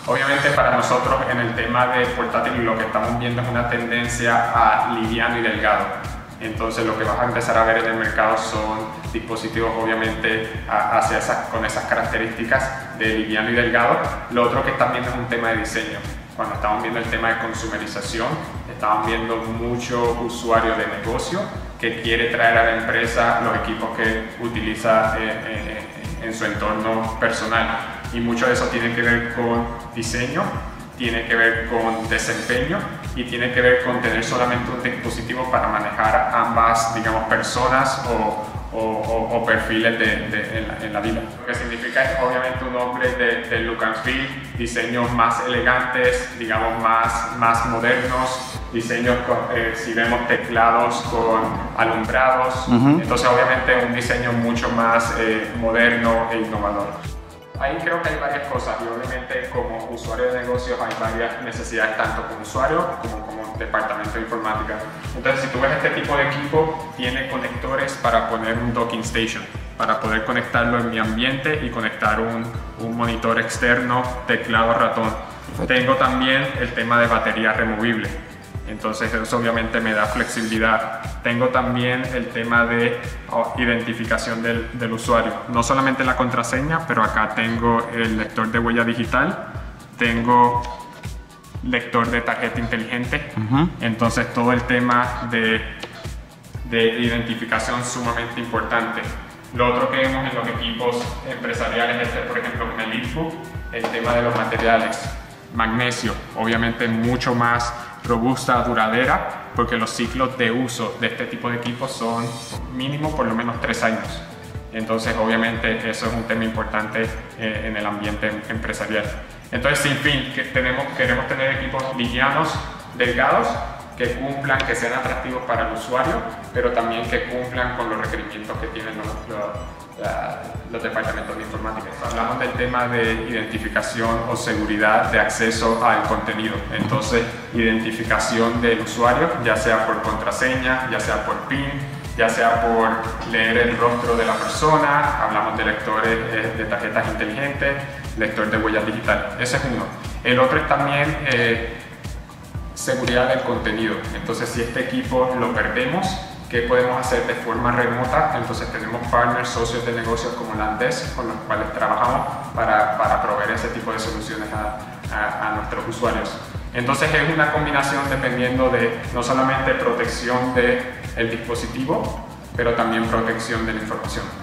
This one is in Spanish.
Obviamente para nosotros en el tema de portátil lo que estamos viendo es una tendencia a liviano y delgado. Entonces lo que vas a empezar a ver en el mercado son dispositivos obviamente con esas características de liviano y delgado. Lo otro que están viendo es un tema de diseño. Cuando estamos viendo el tema de consumerización, estamos viendo mucho usuario de negocio que quiere traer a la empresa los equipos que utiliza en su entorno personal. Y mucho de eso tiene que ver con diseño, tiene que ver con desempeño y tiene que ver con tener solamente un dispositivo para manejar ambas, digamos, personas o perfiles en la vida. Lo que significa es obviamente un upgrade de look and feel, diseños más elegantes, digamos más modernos, diseños si vemos teclados con alumbrados, entonces obviamente un diseño mucho más moderno e innovador. Ahí creo que hay varias cosas y obviamente como usuario de negocios hay varias necesidades tanto como usuario como departamento de informática. Entonces si tú ves este tipo de equipo tiene conectores para poner un docking station, para poder conectarlo en mi ambiente y conectar un monitor externo, teclado, ratón. Tengo también el tema de batería removible. Entonces eso obviamente me da flexibilidad. Tengo también el tema de identificación del usuario. No solamente la contraseña, pero acá tengo el lector de huella digital, tengo lector de tarjeta inteligente. Entonces todo el tema de identificación es sumamente importante. Lo otro que vemos en los equipos empresariales es, por ejemplo, en el Elitebook, el tema de los materiales. Magnesio, obviamente mucho más robusta, duradera, porque los ciclos de uso de este tipo de equipos son mínimo por lo menos 3 años. Entonces obviamente eso es un tema importante en el ambiente empresarial. Entonces, sin fin, queremos tener equipos livianos, delgados, que cumplan, que sean atractivos para el usuario, pero también que cumplan con los requerimientos que tienen los departamentos de informática. Hablamos del tema de identificación o seguridad de acceso al contenido. Entonces, identificación del usuario, ya sea por contraseña, ya sea por PIN, ya sea por leer el rostro de la persona. Hablamos de lectores de tarjetas inteligentes, lector de huellas digitales. Ese es uno. El otro es también seguridad del contenido. Entonces, si este equipo lo perdemos, ¿qué podemos hacer de forma remota? Entonces tenemos partners, socios de negocios como Landesk, con los cuales trabajamos para proveer ese tipo de soluciones a nuestros usuarios. Entonces es una combinación dependiendo de no solamente protección del dispositivo, pero también protección de la información.